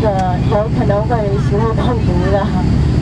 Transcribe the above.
个有可能会食物中毒的。